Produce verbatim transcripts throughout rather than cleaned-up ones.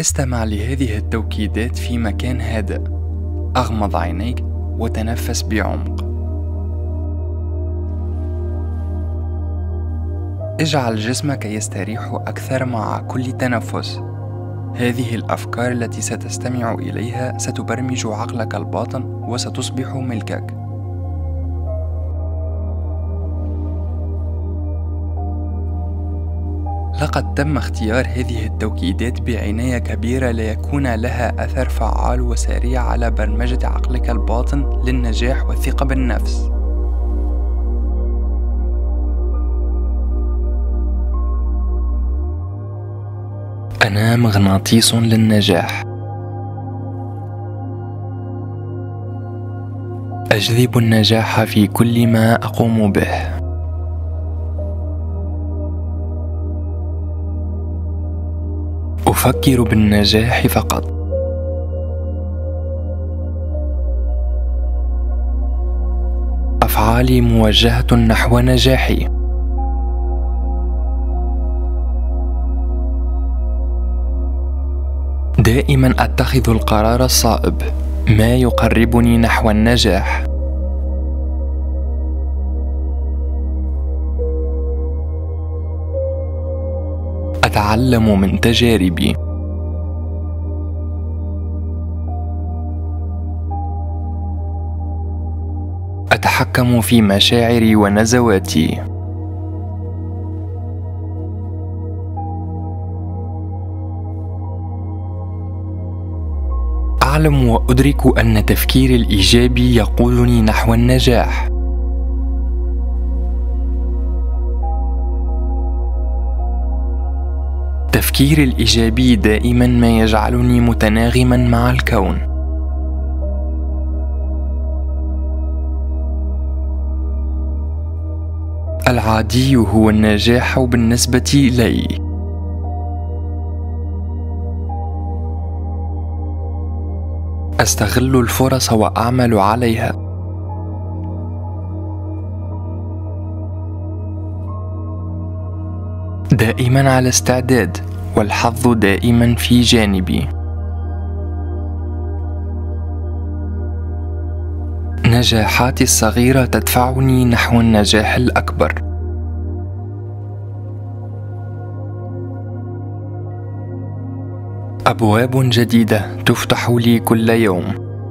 استمع لهذه التوكيدات في مكان هادئ. أغمض عينيك وتنفس بعمق. اجعل جسمك يستريح أكثر مع كل تنفس. هذه الأفكار التي ستستمع إليها ستبرمج عقلك الباطن وستصبح ملكك. لقد تم اختيار هذه التوكيدات بعناية كبيرة ليكون لها أثر فعال وسريع على برمجة عقلك الباطن للنجاح والثقة بالنفس. أنا مغناطيس للنجاح. أجذب النجاح في كل ما أقوم به. أفكر بالنجاح فقط. أفعالي موجهة نحو نجاحي. دائما أتخذ القرار الصائب، ما يقربني نحو النجاح. أتعلم من تجاربي. أتحكم في مشاعري ونزواتي. أعلم وأدرك أن تفكيري الإيجابي يقودني نحو النجاح. تفكيري الإيجابي دائما ما يجعلني متناغما مع الكون. العادي هو النجاح بالنسبة لي. أستغل الفرص وأعمل عليها. دائما على استعداد، والحظ دائما في جانبي. نجاحاتي الصغيرة تدفعني نحو النجاح الأكبر. أبواب جديدة تفتح لي كل يوم.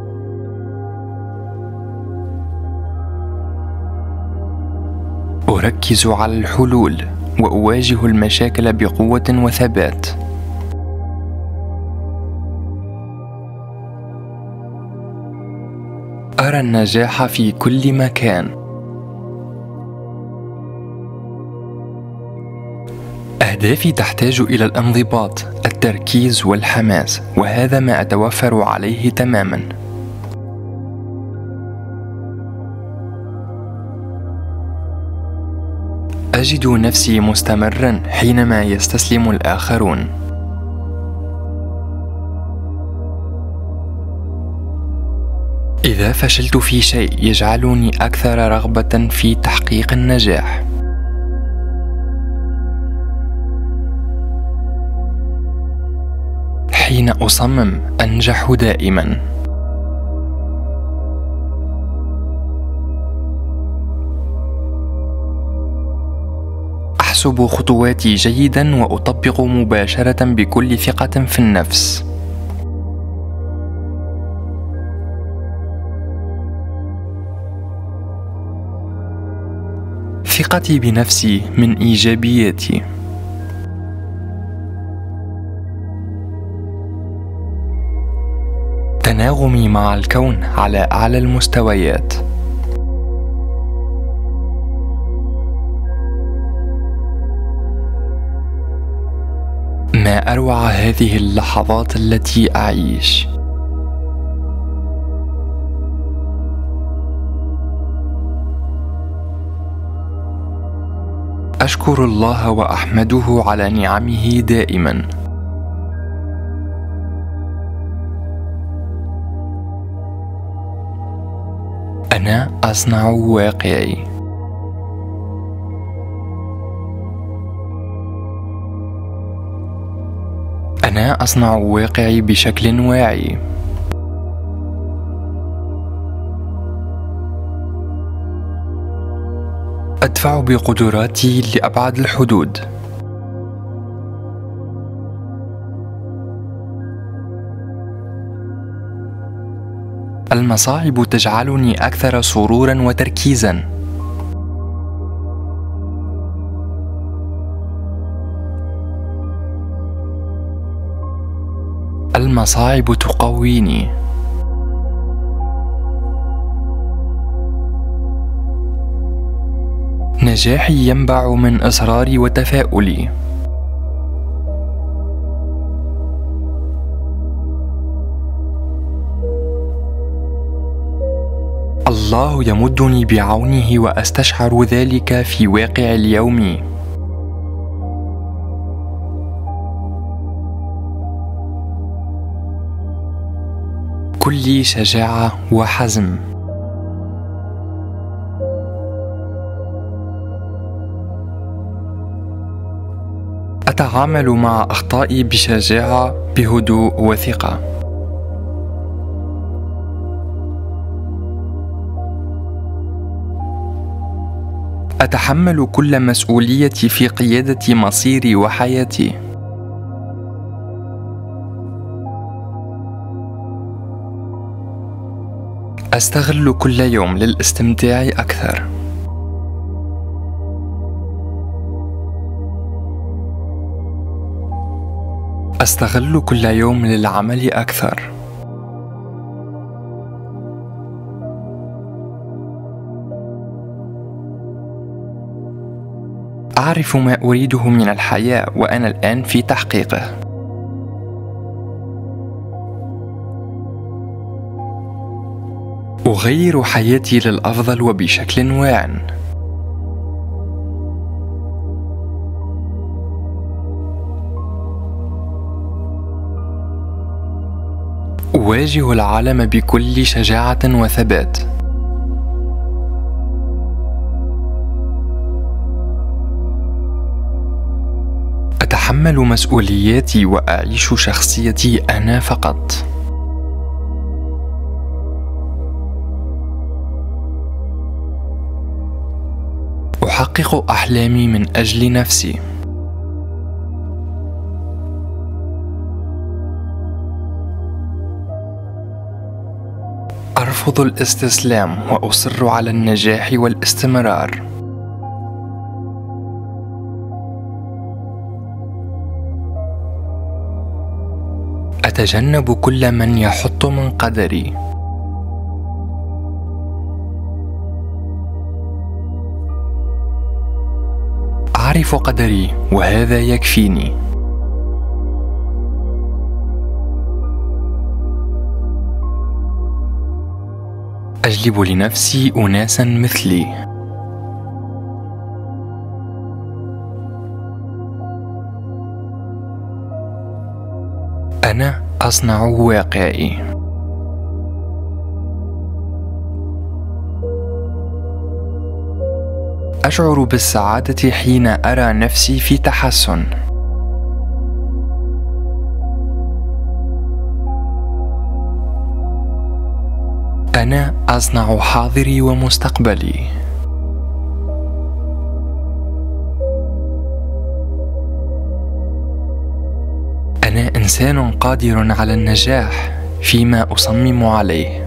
أركز على الحلول وأواجه المشاكل بقوة وثبات. أرى النجاح في كل مكان. أهدافي تحتاج إلى الانضباط، التركيز والحماس، وهذا ما أتوفر عليه تماما. أجد نفسي مستمرا حينما يستسلم الآخرون. إذا فشلت في شيء يجعلني أكثر رغبة في تحقيق النجاح. حين أصمم أنجح دائما. أحسب خطواتي جيدا وأطبق مباشرة بكل ثقة في النفس. ثقتي بنفسي من إيجابياتي. تناغمي مع الكون على أعلى المستويات. ما أروع هذه اللحظات التي أعيش. أشكر الله وأحمده على نعمه دائما. أنا أصنع واقعي. أنا أصنع واقعي بشكل واعي. أدفع بقدراتي لأبعد الحدود. المصاعب تجعلني أكثر سرورا وتركيزا. المصاعب تقويني. نجاحي ينبع من إصراري وتفاؤلي. الله يمدني بعونه وأستشعر ذلك في واقعي اليومي. كلي شجاعة وحزم. أتعامل مع أخطائي بشجاعة، بهدوء وثقة. أتحمل كل مسؤوليتي في قيادة مصيري وحياتي. أستغل كل يوم للاستمتاع أكثر. أستغل كل يوم للعمل أكثر. أعرف ما أريده من الحياة وأنا الآن في تحقيقه. أغير حياتي للأفضل وبشكل واعٍ. أواجه العالم بكل شجاعة وثبات. أتحمل مسؤولياتي وأعيش شخصيتي أنا فقط. أحقق أحلامي من أجل نفسي. أرفض الاستسلام وأصر على النجاح والاستمرار. أتجنب كل من يحط من قدري. أعرف قدري وهذا يكفيني. أجلب لنفسي أناسا مثلي. أنا أصنع واقعي. أشعر بالسعادة حين أرى نفسي في تحسن. أنا أصنع حاضري ومستقبلي. أنا إنسان قادر على النجاح فيما أصمم عليه.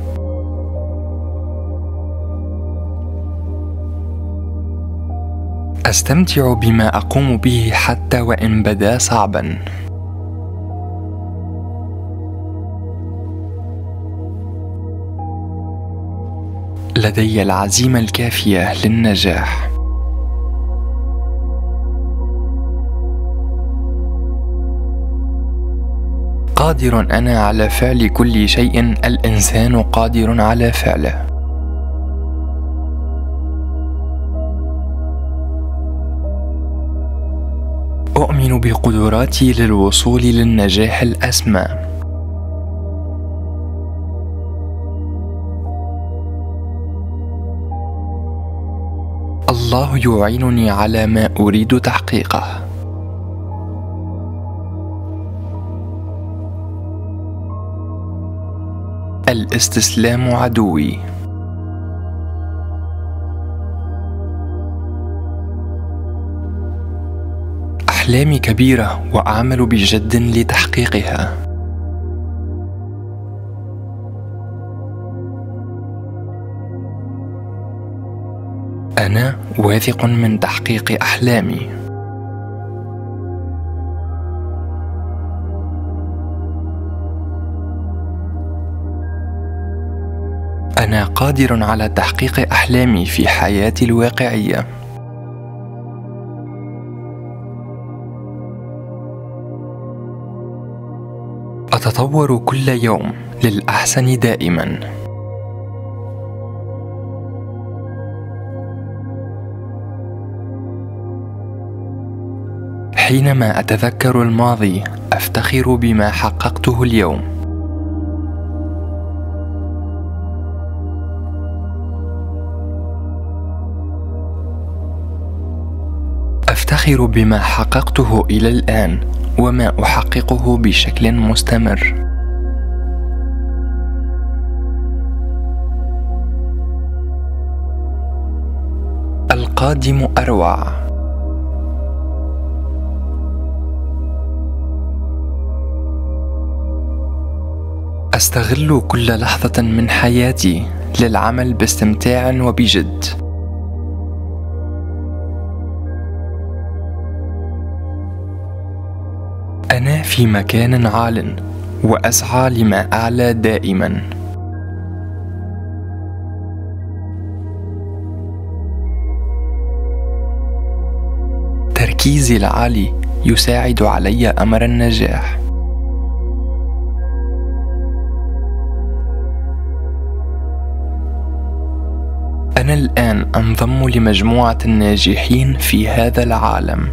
أستمتع بما أقوم به حتى وإن بدا صعبا. لدي العزيمة الكافية للنجاح. قادر أنا على فعل كل شيء الإنسان قادر على فعله. أؤمن بقدراتي للوصول للنجاح الأسمى. الله يعينني على ما أريد تحقيقه. الاستسلام عدوي. أحلامي كبيرة وأعمل بجد لتحقيقها. أنا واثق من تحقيق أحلامي. أنا قادر على تحقيق أحلامي في حياتي الواقعية. أتطور كل يوم للأحسن دائما. حينما أتذكر الماضي أفتخر بما حققته اليوم. أفتخر بما حققته إلى الآن وما أحققه بشكل مستمر. القادم أروع. أستغل كل لحظة من حياتي للعمل باستمتاع وبجد. أنا في مكان عال وأسعى لما أعلى دائما. تركيزي العالي يساعد علي أمر النجاح. أنا الآن أنضم لمجموعة الناجحين في هذا العالم.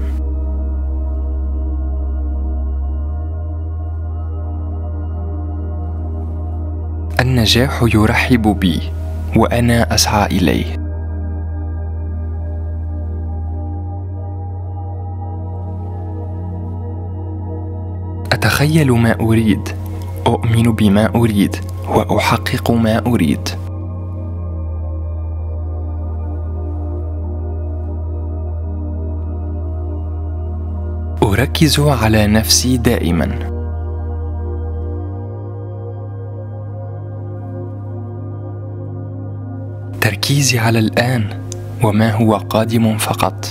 النجاح يرحب بي وأنا أسعى إليه. أتخيل ما أريد، أؤمن بما أريد، وأحقق ما أريد. أركز على نفسي دائما. تركيزي على الآن وما هو قادم فقط.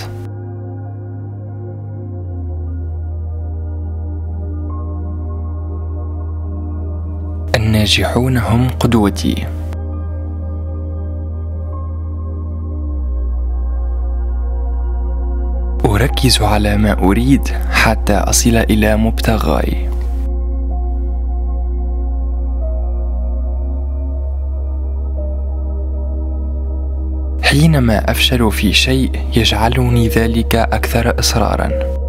الناجحون هم قدوتي. أركز على ما أريد حتى أصل إلى مبتغاي. حينما أفشل في شيء يجعلني ذلك أكثر إصرارا.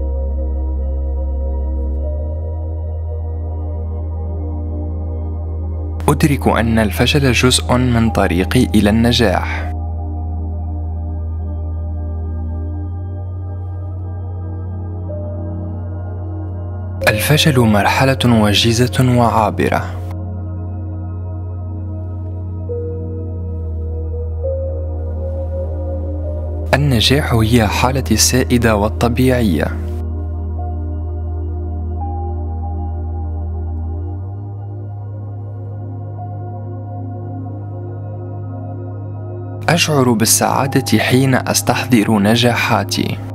أدرك أن الفشل جزء من طريقي إلى النجاح. الفشل مرحلة وجيزة وعابرة. النجاح هي حالتي السائدة والطبيعية. أشعر بالسعادة حين أستحضر نجاحاتي.